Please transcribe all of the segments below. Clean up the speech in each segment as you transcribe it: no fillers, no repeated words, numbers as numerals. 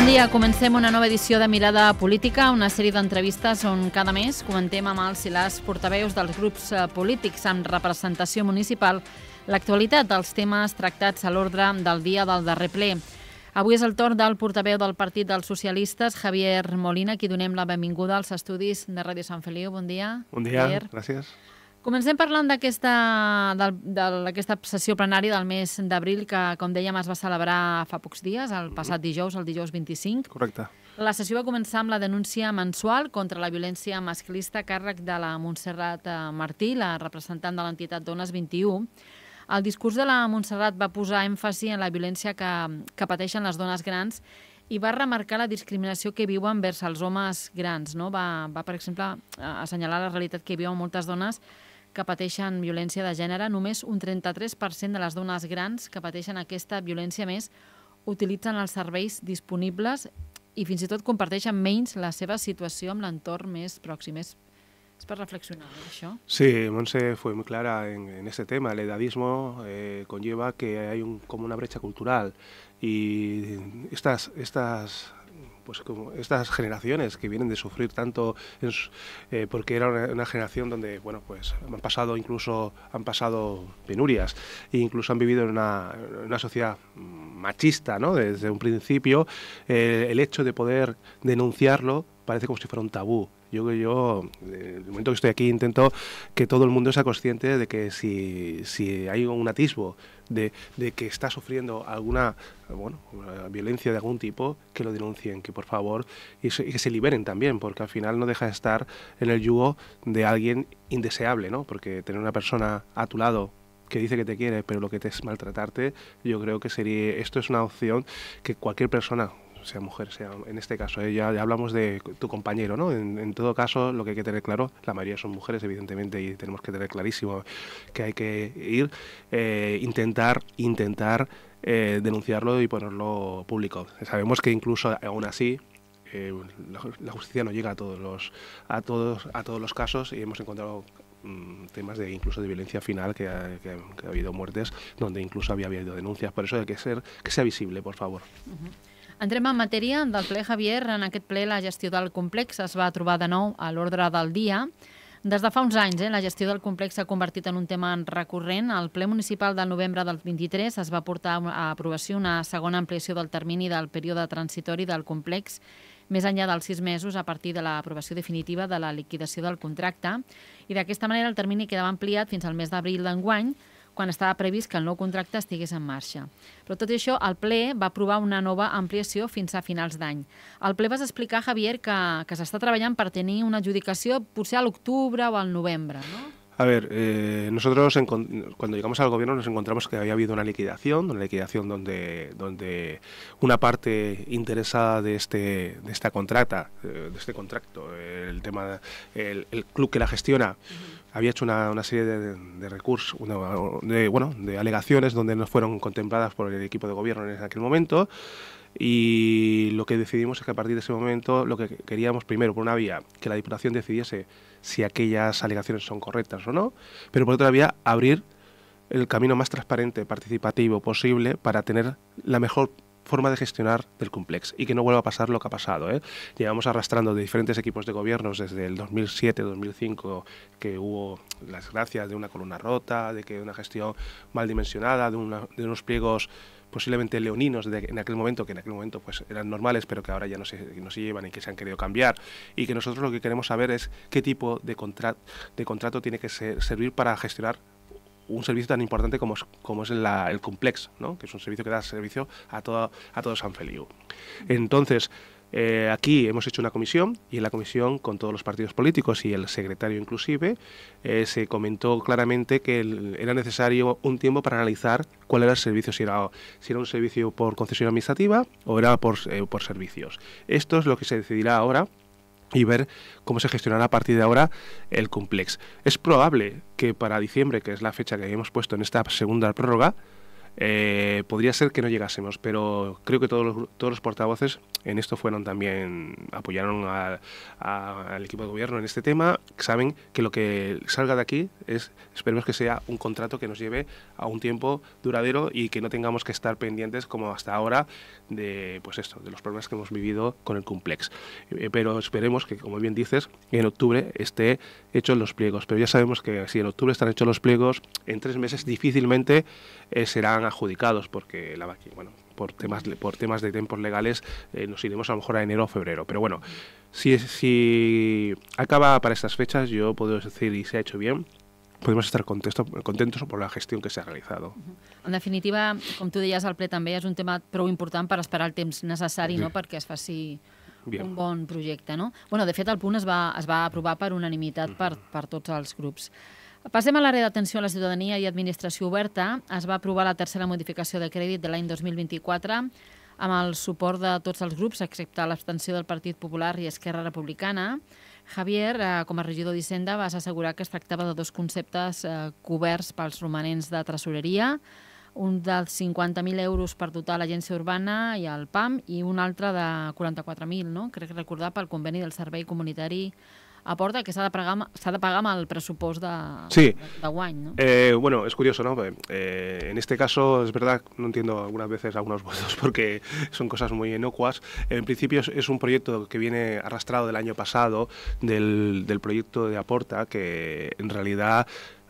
Bon dia, comencem una nova edició de Mirada Política, una sèrie d'entrevistes on cada mes comentem amb els i les portaveus dels grups polítics amb representació municipal l'actualitat dels temes tractats a l'ordre del dia del darrer ple. Avui és el torn del portaveu del Partit dels Socialistes, Javier Molina, a qui donem la benvinguda als estudis de Ràdio Sant Feliu. Bon dia. Bon dia, gràcies. Comencem parlant d'aquesta sessió plenària del mes d'abril que, com dèiem, es va celebrar fa pocs dies, el passat dijous, el dijous 25. Correcte. La sessió va començar amb la denúncia mensual contra la violència masclista a càrrec de la Montserrat Martí, la representant de l'entitat Dones 21. El discurs de la Montserrat va posar èmfasi en la violència que pateixen les dones grans i va remarcar la discriminació que viuen vers els homes grans. No? Va, per exemple, assenyalar la realitat que viuen moltes dones que pateixen violència de gènere. Només un 33% de les dones grans que pateixen aquesta violència més utilitzen els serveis disponibles i fins i tot comparteixen menys la seva situació amb l'entorn més pròxim. És para reflexionar, ¿no? ¿Eso? Sí, Monse fue muy clara en este tema. El edadismo conlleva que hay como una brecha cultural y estas generaciones que vienen de sufrir tanto porque era una generación donde pues han pasado penurias e incluso han vivido en una sociedad machista, ¿no? Desde un principio el hecho de poder denunciarlo parece como si fuera un tabú. Yo, el momento que estoy aquí, intento que todo el mundo sea consciente de que si hay un atisbo de que está sufriendo alguna violencia de algún tipo, que lo denuncien, que por favor, y que se liberen también, porque al final no deja de estar en el yugo de alguien indeseable, ¿no? Porque tener una persona a tu lado que dice que te quiere, pero lo que te es maltratarte, yo creo que esto es una opción que cualquier persona, sea mujer, sea en este caso, ya hablamos de tu compañero, ¿no? En todo caso, lo que hay que tener claro, la mayoría son mujeres, evidentemente, y tenemos que tener clarísimo que hay que intentar denunciarlo y ponerlo público. Sabemos que incluso aún así la justicia no llega a todos los casos y hemos encontrado temas incluso de violencia final que ha habido muertes donde incluso había habido denuncias. Por eso hay que sea visible, por favor. Entrem en matèria del ple, Javier. En aquest ple la gestió del complex es va trobar de nou a l'ordre del dia. Des de fa uns anys, la gestió del complex s'ha convertit en un tema recurrent. Al ple municipal del novembre del 23 es va portar a aprovació una segona ampliació del termini del període transitori del complex més enllà dels 6 mesos a partir de l'aprovació definitiva de la liquidació del contracte. I d'aquesta manera el termini quedava ampliat fins al mes d'abril d'enguany, quan estava previst que el nou contracte estigués en marxa. Però tot i això, el ple va aprovar una nova ampliació fins a finals d'any. Al ple vas explicar, Javier, que s'està treballant per tenir una adjudicació potser a l'octubre o al novembre, no? A ver, nosotros cuando llegamos al gobierno nos encontramos que había habido una liquidación donde una parte interesada de este contrato, el club que la gestiona, había hecho una serie de recursos, de alegaciones donde no fueron contempladas por el equipo de gobierno en aquel momento. Y lo que decidimos es que a partir de ese momento lo que queríamos primero, por una vía, que la Diputación decidiese si aquellas alegaciones son correctas o no, pero por otra vía abrir el camino más transparente, participativo posible para tener la mejor forma de gestionar del complex y que no vuelva a pasar lo que ha pasado. Llevamos arrastrando de diferentes equipos de gobiernos desde el 2007-2005 que hubo las gracias de una columna rota, de que una gestión mal dimensionada, de unos pliegos posiblemente leoninos en aquel momento, que en aquel momento pues eran normales, pero que ahora ya no se llevan y que se han querido cambiar, y que nosotros lo que queremos saber es qué tipo de contrato tiene que servir para gestionar un servicio tan importante como es el complex, ¿no? Que es un servicio que da servicio a todo San Feliu. Entonces, aquí hemos hecho una comisión y en la comisión, con todos los partidos políticos y el secretario inclusive, se comentó claramente que era necesario un tiempo para analizar cuál era el servicio, si era un servicio por concesión administrativa o era por servicios. Esto es lo que se decidirá ahora y ver cómo se gestionará a partir de ahora el complex. Es probable que para diciembre, que es la fecha que habíamos puesto en esta segunda prórroga, podría ser que no llegásemos, pero creo que todos los portavoces en esto apoyaron al equipo de gobierno en este tema, saben que lo que salga de aquí esperemos que sea un contrato que nos lleve a un tiempo duradero y que no tengamos que estar pendientes como hasta ahora de los problemas que hemos vivido con el Complex. Pero esperemos que, como bien dices, en octubre esté hechos los pliegos, pero ya sabemos que si en octubre están hechos los pliegos, en 3 meses difícilmente serán adjudicados, porque por temas de tiempos legales nos iremos a lo mejor a enero o febrero. Pero bueno, si acaba para estas fechas, yo puedo decir, y se ha hecho bien, podemos estar contentos por la gestión que se ha realizado. En definitiva, com tu deies, el ple també és un tema prou important per esperar el temps necessari, no?, perquè es faci un bon projecte, no? Bueno, de fet, el punt es va aprovar per unanimitat per tots els grups. Passem a l'àrea d'atenció a la ciutadania i administració oberta. Es va aprovar la tercera modificació de crèdit de l'any 2024 amb el suport de tots els grups, excepte l'abstenció del Partit Popular i Esquerra Republicana. Javier, com a regidor d'Hisenda, vas assegurar que es tractava de 2 conceptes coberts pels romanents de tresoreria, un de 50.000 euros per dotar l'agència urbana i el PAM i un altre de 44.000, no? Crec recordar pel conveni del servei comunitari Aporta, que s'ha de pagar amb el pressupost de guany, ¿no? Bueno, es curioso, ¿no? En este caso, es verdad, no entiendo algunas veces algunos votos porque son cosas muy inocuas. En principio es un proyecto que viene arrastrado del año pasado, del proyecto de Aporta, que en realidad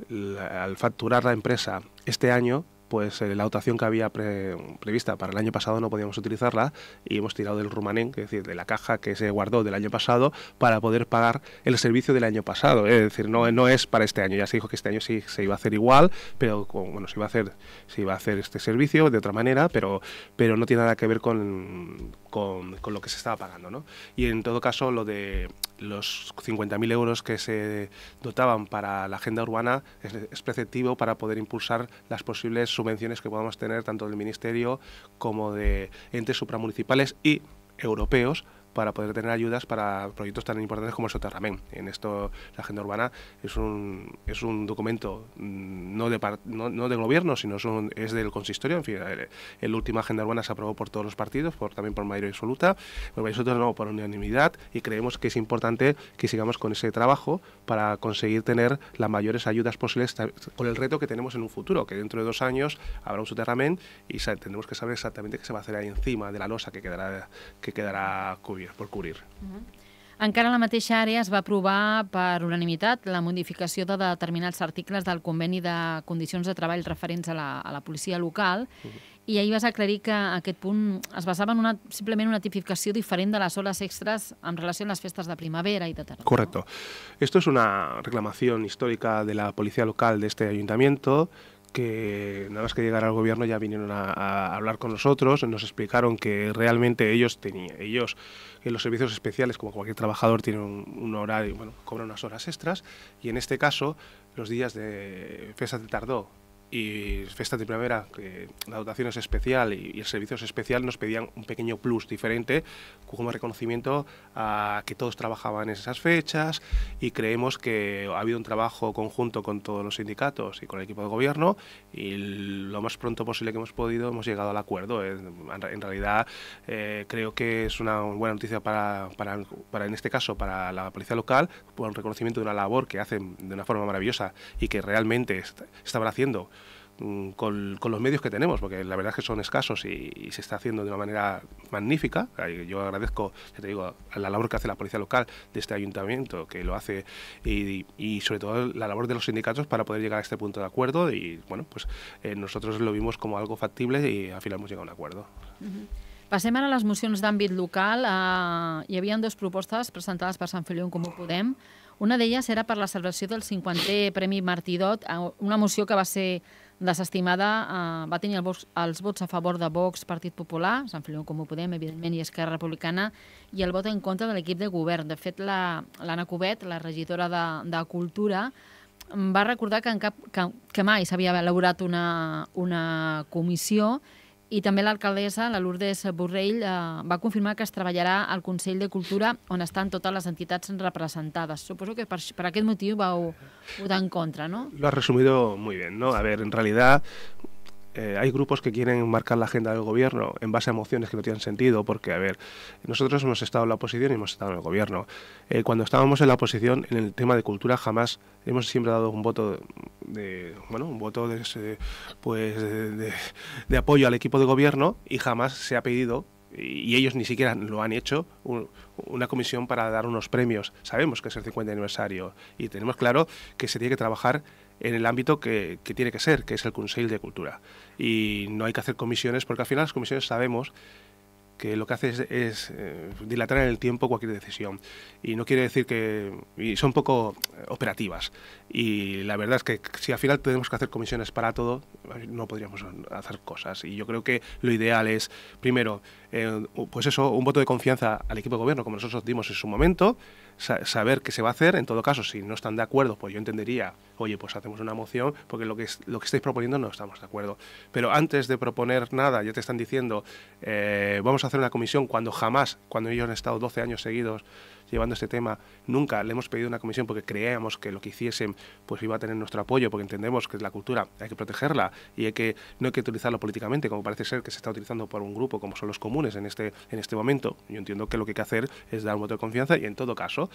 al facturar la empresa este año, pues la dotación que había prevista para el año pasado no podíamos utilizarla y hemos tirado del rumanén, es decir, de la caja que se guardó del año pasado para poder pagar el servicio del año pasado. Es decir, no es para este año. Ya se dijo que este año sí se iba a hacer igual, pero bueno, se iba a hacer este servicio de otra manera, pero no tiene nada que ver con lo que se estaba pagando, ¿no? Y en todo caso, lo de los 50.000 euros que se dotaban para la agenda urbana es preceptivo para poder impulsar las posibles subvenciones que podamos tener tanto del Ministerio como de entes supramunicipales y europeos para poder tener ayudas para proyectos tan importantes como el soterramen. En esto la agenda urbana es un documento no de gobierno, sino es del consistorio. En fin, la última agenda urbana se aprobó por todos los partidos, también por mayoría absoluta, pero nosotros no, por unanimidad, y creemos que es importante que sigamos con ese trabajo para conseguir tener las mayores ayudas posibles con el reto que tenemos en un futuro, que dentro de 2 años habrá un soterramen y tendremos que saber exactamente qué se va a hacer ahí encima de la losa que quedará por cubrir. Encara en la mateixa àrea es va aprovar per unanimitat la modificació de determinats articles del conveni de condicions de treball referents a la policia local i ahir vas aclarir que aquest punt es basava en simplement una tipificació diferent de les hores extras en relació a les festes de primavera i de tardor. Correcto. Esto es una reclamación histórica de la policía local de este ayuntamiento, que nada más que llegar al gobierno ya vinieron a hablar con nosotros, nos explicaron que realmente ellos en los servicios especiales, como cualquier trabajador, tienen un horario, cobran unas horas extras, y en este caso los días de festas de tardor y festas de primavera, que la dotación es especial y el servicio es especial, nos pedían un pequeño plus diferente como reconocimiento a que todos trabajaban en esas fechas, y creemos que ha habido un trabajo conjunto con todos los sindicatos y con el equipo de gobierno, y lo más pronto posible que hemos podido hemos llegado al acuerdo. En realidad creo que es una buena noticia para en este caso para la policía local, por el reconocimiento de una labor que hacen de una forma maravillosa y que realmente estaban haciendo con los medios que tenemos, porque la verdad es que son escasos y se está haciendo de una manera magnífica. Yo agradezco, ya te digo, a la labor que hace la policía local de este ayuntamiento, que lo hace, y sobre todo la labor de los sindicatos para poder llegar a este punto de acuerdo, y bueno, pues nosotros lo vimos como algo factible y al final hemos llegado a un acuerdo. Passem ara a les mocions d'àmbit local. Hi havia 2 propostes presentades per Sant Feliu en Comú Podem. Una d'elles era per la celebració del 50è Premi Martí-Dot, una moció que va ser desestimada, va tenir els vots a favor de Vox, Partit Popular, Sant Feliu en Comú Podem, evidentment, i Esquerra Republicana, i el vot en contra de l'equip de govern. De fet, l'Anna Covet, la regidora de Cultura, va recordar que mai s'havia elaborat una comissió, i també l'alcaldessa, la Lourdes Borrell, va confirmar que es treballarà al Consell de Cultura, on estan totes les entitats representades. Suposo que per aquest motiu vau votar en contra, ¿no? Lo has resumido muy bien, ¿no? A ver, en realidad hay grupos que quieren marcar la agenda del gobierno en base a mociones que no tienen sentido, porque, a ver, nosotros hemos estado en la oposición y hemos estado en el gobierno. Cuando estábamos en la oposición, en el tema de cultura, jamás hemos siempre dado un voto de apoyo al equipo de gobierno, y jamás se ha pedido, y ellos ni siquiera lo han hecho, una comisión para dar unos premios. Sabemos que es el 50 aniversario y tenemos claro que se tiene que trabajar en el ámbito que tiene que ser, que es el Consell de Cultura. Y no hay que hacer comisiones, porque al final las comisiones sabemos que lo que hace es dilatar en el tiempo cualquier decisión. Y no quiere decir que... y son poco operativas. Y la verdad es que si al final tenemos que hacer comisiones para todo, no podríamos hacer cosas. Y yo creo que lo ideal es, primero, pues eso, un voto de confianza al equipo de gobierno, como nosotros dimos en su momento, saber qué se va a hacer. En todo caso, si no están de acuerdo, pues yo entendería, oye, pues hacemos una moción, porque lo que estáis proponiendo no estamos de acuerdo. Pero antes de proponer nada, ya te están diciendo, vamos a hacer una comisión, cuando ellos han estado 12 años seguidos llevando este tema, nunca le hemos pedido una comisión porque creíamos que lo que hiciesen pues iba a tener nuestro apoyo, porque entendemos que la cultura hay que protegerla y no hay que utilizarlo políticamente, como parece ser que se está utilizando por un grupo como son los comunes en este momento. Yo entiendo que lo que hay que hacer es dar un voto de confianza, y en todo caso,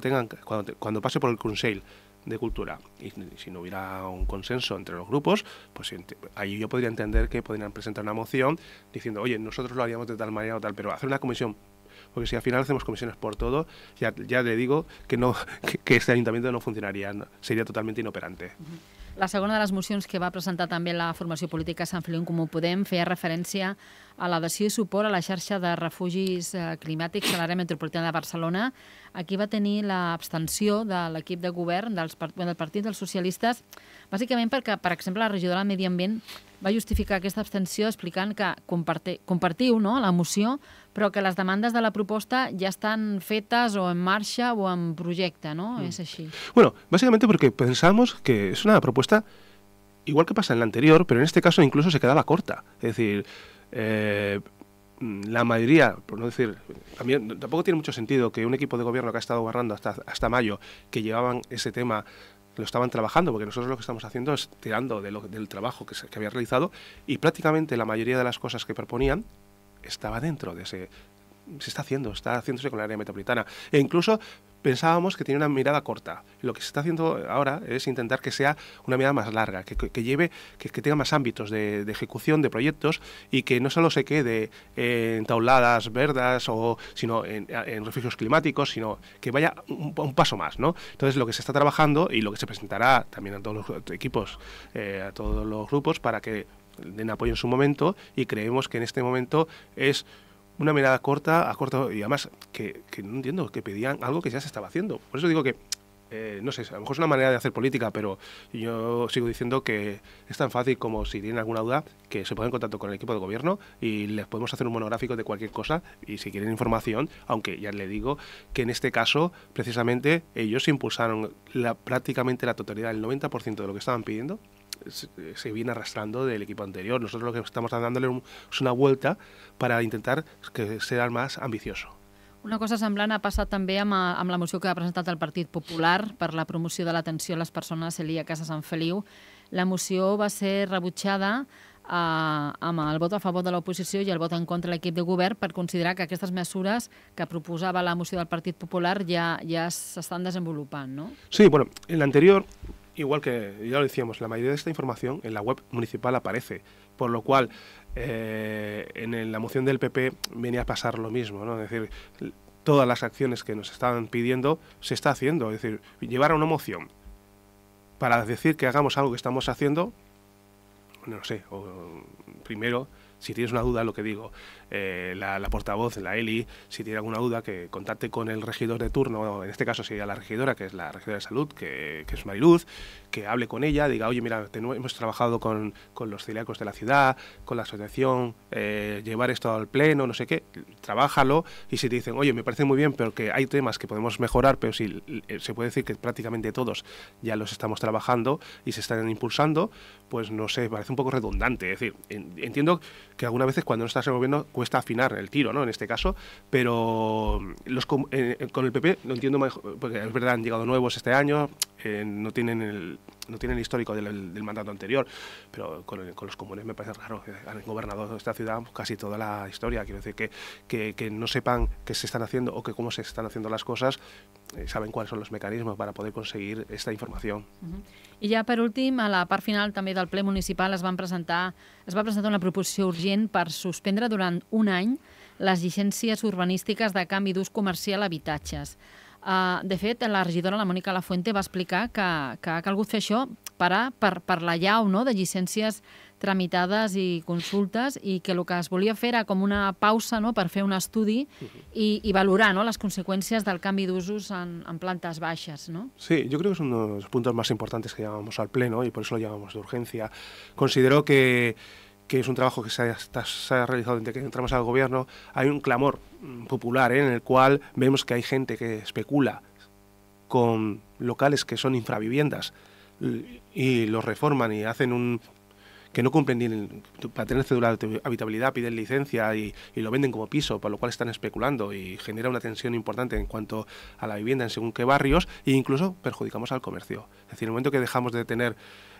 cuando pase por el Consell de Cultura, y si no hubiera un consenso entre los grupos, pues ahí yo podría entender que podrían presentar una moción diciendo, oye, nosotros lo haríamos de tal manera o tal, pero hacer una comisión, porque si al final hacemos comisiones por todo, ya le digo que este ayuntamiento no funcionaría, sería totalmente inoperante. La segona de les mocions que va presentar també la formació política Sant Feliu en Comú Podem feia referència a l'adhesió i suport a la xarxa de refugis climàtics a l'àrea metropolitana de Barcelona. Aquí va tenir l'abstenció de l'equip de govern del Partit dels Socialistes, bàsicament perquè, per exemple, la regidora de Medi Ambient va justificar aquesta abstenció explicant que compartiu la moció, però que les demandes de la proposta ja estan fetes o en marxa o en projecte, ¿no? Es así. Bueno, básicamente porque pensamos que es una propuesta igual que pasa en la anterior, pero en este caso incluso se quedaba corta. Es decir, la mayoría, por no decir, también tampoco tiene mucho sentido que un equipo de gobierno que ha estado gobernando hasta mayo, que llevaban ese tema, lo estaban trabajando, porque nosotros lo que estamos haciendo es tirando del trabajo que había realizado, y prácticamente la mayoría de las cosas que proponían estaba dentro de ese... está haciéndose con el área metropolitana. E incluso pensábamos que tenía una mirada corta. Lo que se está haciendo ahora es intentar que sea una mirada más larga, que tenga más ámbitos de ejecución de proyectos, y que no solo se quede en tauladas verdes sino en refugios climáticos, sino que vaya un paso más, ¿no? Entonces, lo que se está trabajando y lo que se presentará también a todos los equipos, a todos los grupos, para que den apoyo en su momento, y creemos que en este momento es una mirada corta, y además que no entiendo, que pedían algo que ya se estaba haciendo. Por eso digo que, no sé, a lo mejor es una manera de hacer política, pero yo sigo diciendo que es tan fácil como, si tienen alguna duda, que se pongan en contacto con el equipo de gobierno y les podemos hacer un monográfico de cualquier cosa, y si quieren información, aunque ya le digo que en este caso, precisamente, ellos impulsaron prácticamente la totalidad, el 90% de lo que estaban pidiendo, se viene arrastrando del equipo anterior. Nosotros lo que estamos dándole es una vuelta para intentar que sea más ambicioso. Una cosa semblant ha passat també amb la moció que ha presentat el Partit Popular per la promoció de l'atenció a les persones celíaques a Sant Feliu. La moció va ser rebutjada amb el vot a favor de l'oposició i el vot en contra de l'equip de govern, per considerar que aquestes mesures que proposava la moció del Partit Popular ja s'estan desenvolupant, ¿no? Sí, bueno, en la anterior, igual que ya lo decíamos, la mayoría de esta información en la web municipal aparece, por lo cual en la moción del PP venía a pasar lo mismo, ¿no? Es decir, todas las acciones que nos estaban pidiendo se está haciendo. Es decir, llevar a una moción para decir que hagamos algo que estamos haciendo, no sé, primero, si tienes una duda, lo que digo, la portavoz, la Eli, si tiene alguna duda, que contacte con el regidor de turno, en este caso sería la regidora, que es la regidora de salud, que es Mariluz, que hable con ella, diga, oye, mira, hemos trabajado con los celíacos de la ciudad, con la asociación, llevar esto al pleno, no sé qué, trabájalo, y si te dicen, oye, me parece muy bien, pero que hay temas que podemos mejorar, pero si se puede decir que prácticamente todos ya los estamos trabajando y se están impulsando, pues no sé, parece un poco redundante. Es decir, entiendo que algunas veces cuando no estás en el gobierno cuesta afinar el tiro, ¿no? En este caso, pero con el PP lo entiendo mejor, porque es verdad, han llegado nuevos este año, no no tienen el histórico del mandato anterior, pero con los comunes me parece raro. Han gobernado esta ciudad casi toda la historia. Quiero decir que no sepan qué se están haciendo o que cómo se están haciendo las cosas, saben cuáles son los mecanismos para poder conseguir esta información. I ja per últim, a la part final també del ple municipal es va presentar una proposició urgent per suspendre durant un any les llicències urbanístiques de canvi d'ús comercial a habitatges. De fet, la regidora, la Mònica Lafuente, va explicar que ha calgut fer això per la llau de llicències tramitades i consultes, i que el que es volia fer era com una pausa per fer un estudi i valorar les conseqüències del canvi d'usos en plantes baixas, ¿no? Sí, yo creo que es uno de los puntos más importantes que llamamos al Pleno y por eso lo llamamos de urgencia. Considero que es un trabajo que se ha realizado desde que entramos al gobierno. Hay un clamor popular en el cual vemos que hay gente que especula con locales que son infraviviendas y los reforman y hacen que no cumplen ni para tener cédula de habitabilidad, piden licencia y lo venden como piso, por lo cual están especulando y genera una tensión importante en cuanto a la vivienda en según qué barrios, e incluso perjudicamos al comercio. Es decir, en el momento que dejamos de tener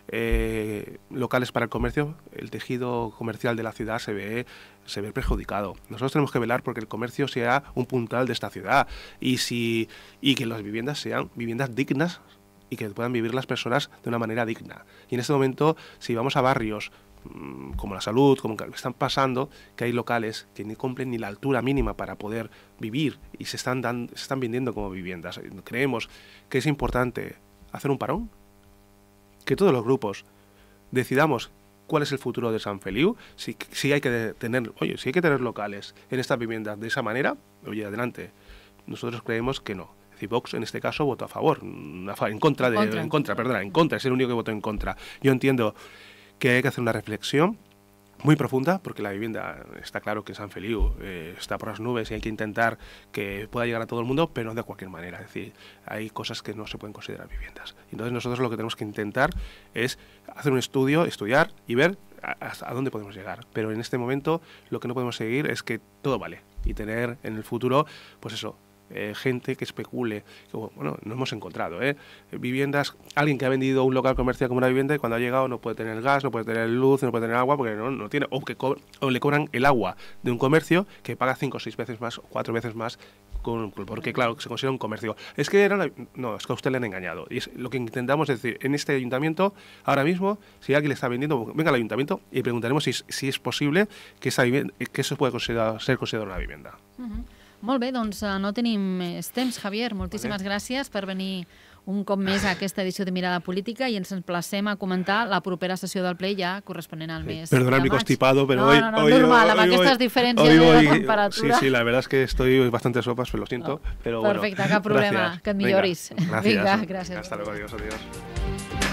locales para el comercio, el tejido comercial de la ciudad se ve perjudicado. Nosotros tenemos que velar porque el comercio sea un puntal de esta ciudad y que las viviendas sean viviendas dignas y que puedan vivir las personas de una manera digna. Y en este momento, si vamos a barrios como La Salud, como que están pasando, que hay locales que ni cumplen ni la altura mínima para poder vivir y se están vendiendo como viviendas. Creemos que es importante hacer un parón, que todos los grupos decidamos cuál es el futuro de Sant Feliu, si hay que tener locales en estas viviendas de esa manera, oye, adelante. Nosotros creemos que no. Vox en este caso votó a favor, en contra, es el único que votó en contra. Yo entiendo que hay que hacer una reflexión muy profunda, porque la vivienda, está claro que San Feliu está por las nubes y hay que intentar que pueda llegar a todo el mundo, pero no de cualquier manera. Es decir, hay cosas que no se pueden considerar viviendas. Entonces nosotros lo que tenemos que intentar es hacer un estudio, estudiar y ver a dónde podemos llegar. Pero en este momento lo que no podemos seguir es que todo vale y tener en el futuro, pues eso, gente que especule, que, bueno, no hemos encontrado, viviendas, alguien que ha vendido un local comercial como una vivienda y cuando ha llegado no puede tener gas, no puede tener luz, no puede tener agua porque no tiene, o le cobran el agua de un comercio que paga 5 o 6 veces más o 4 veces más porque claro, se considera un comercio. Es que no, es que a usted le han engañado. Y es lo que intentamos decir, en este ayuntamiento, ahora mismo, si alguien le está vendiendo, venga al ayuntamiento y preguntaremos si es posible que eso pueda ser considerado una vivienda. Molt bé, doncs no tenim més temps, Javier. Moltíssimes gràcies per venir un cop més a aquesta edició de Mirada Política i ens emplacem a comentar la propera sessió del ple ja corresponent al mes de maig. Perdonad mi constipado, pero hoy... No, normal, amb aquestes diferències de temperatura. Sí, la verdad es que estoy bastante sopas, pero lo siento. Pero perfecte, cap problema, que et milloris. Vinga, gràcies. Hasta luego, adiós.